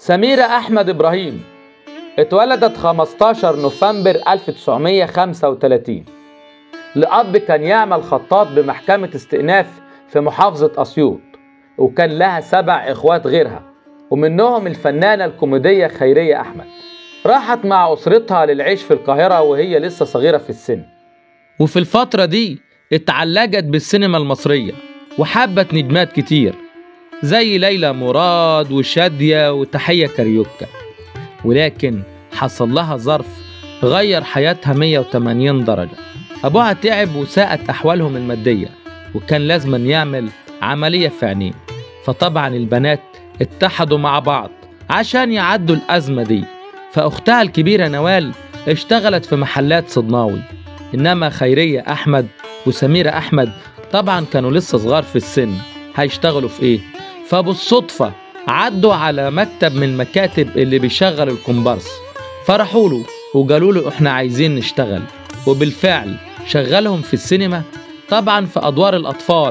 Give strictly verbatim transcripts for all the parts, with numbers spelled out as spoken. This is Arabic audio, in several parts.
سميرة أحمد إبراهيم اتولدت خمستاشر نوفمبر ألف وتسعمية وخمسة وتلاتين لأب كان يعمل خطاط بمحكمة استئناف في محافظة أسيوط، وكان لها سبع إخوات غيرها ومنهم الفنانة الكوميدية خيرية أحمد. راحت مع أسرتها للعيش في القاهرة وهي لسه صغيرة في السن، وفي الفترة دي اتعلقت بالسينما المصرية وحبت نجمات كتير زي ليلى مراد وشادية وتحية كاريوكا. ولكن حصل لها ظرف غير حياتها مية وتمانين درجة. أبوها تعب وساءت أحوالهم المادية وكان لازم يعمل عملية في عينيه، فطبعا البنات اتحدوا مع بعض عشان يعدوا الأزمة دي. فأختها الكبيرة نوال اشتغلت في محلات صدناوي، إنما خيرية أحمد وسميرة أحمد طبعا كانوا لسه صغار في السن، هيشتغلوا في إيه؟ فبالصدفة عدوا على مكتب من مكاتب اللي بيشغل الكومبارس، فرحوا له وقالوا له احنا عايزين نشتغل، وبالفعل شغلهم في السينما طبعا في أدوار الأطفال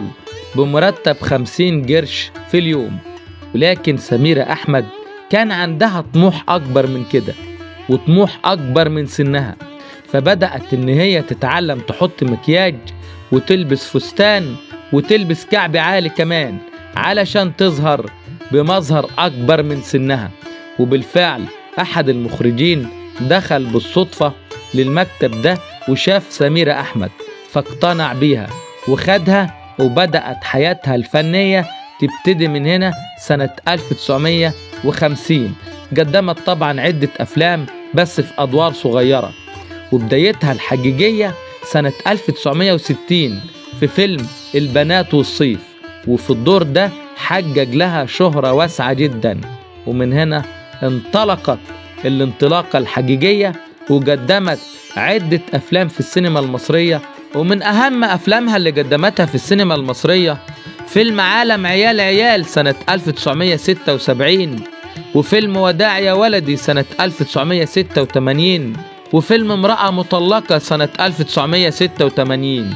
بمرتب خمسين قرش في اليوم. ولكن سميرة أحمد كان عندها طموح أكبر من كده وطموح أكبر من سنها، فبدأت إن هي تتعلم تحط مكياج وتلبس فستان وتلبس كعب عالي كمان علشان تظهر بمظهر أكبر من سنها. وبالفعل أحد المخرجين دخل بالصدفة للمكتب ده وشاف سميرة أحمد فاقتنع بيها وخدها، وبدأت حياتها الفنية تبتدي من هنا سنة ألف وتسعمية وخمسين. قدمت طبعا عدة أفلام بس في أدوار صغيرة، وبدايتها الحقيقية سنة ألف وتسعمية وستين في فيلم البنات والصيف، وفي الدور ده حقق لها شهرة واسعة جدا. ومن هنا انطلقت الانطلاقة الحقيقية وقدمت عدة أفلام في السينما المصرية. ومن أهم أفلامها اللي قدمتها في السينما المصرية فيلم عالم عيال عيال سنة ألف وتسعمية وستة وسبعين، وفيلم وداع يا ولدي سنة ألف وتسعمية وستة وتمانين، وفيلم امرأة مطلقة سنة ألف وتسعمية وستة وتمانين.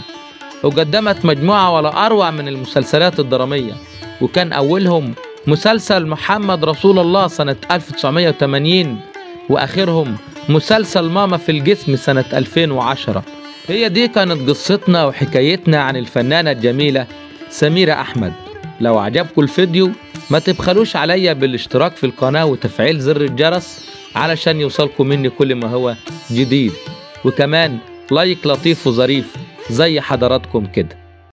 وقدمت مجموعة ولا أروع من المسلسلات الدرامية، وكان أولهم مسلسل محمد رسول الله سنة ألف وتسعمية وتمانين، وآخرهم مسلسل ماما في الجسم سنة ألفين وعشرة. هي دي كانت قصتنا وحكايتنا عن الفنانة الجميلة سميرة أحمد. لو عجبكم الفيديو ما تبخلوش عليا بالاشتراك في القناة وتفعيل زر الجرس علشان يوصلكم مني كل ما هو جديد، وكمان لايك لطيف وظريف زي حضراتكم كده.